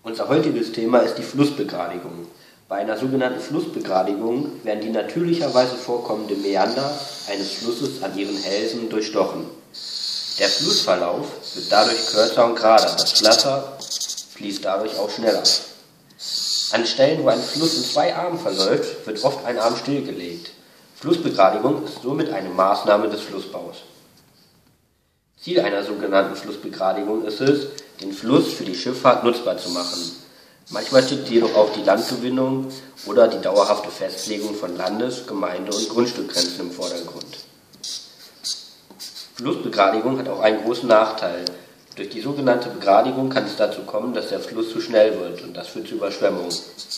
Unser heutiges Thema ist die Flussbegradigung. Bei einer sogenannten Flussbegradigung werden die natürlicherweise vorkommenden Mäander eines Flusses an ihren Hälsen durchstochen. Der Flussverlauf wird dadurch kürzer und gerader, das Wasser fließt dadurch auch schneller. An Stellen, wo ein Fluss in zwei Armen verläuft, wird oft ein Arm stillgelegt. Flussbegradigung ist somit eine Maßnahme des Flussbaus. Ziel einer sogenannten Flussbegradigung ist es, den Fluss für die Schifffahrt nutzbar zu machen. Manchmal steht jedoch auch die Landgewinnung oder die dauerhafte Festlegung von Landes-, Gemeinde- und Grundstückgrenzen im Vordergrund. Flussbegradigung hat auch einen großen Nachteil. Durch die sogenannte Begradigung kann es dazu kommen, dass der Fluss zu schnell wird und das führt zu Überschwemmungen.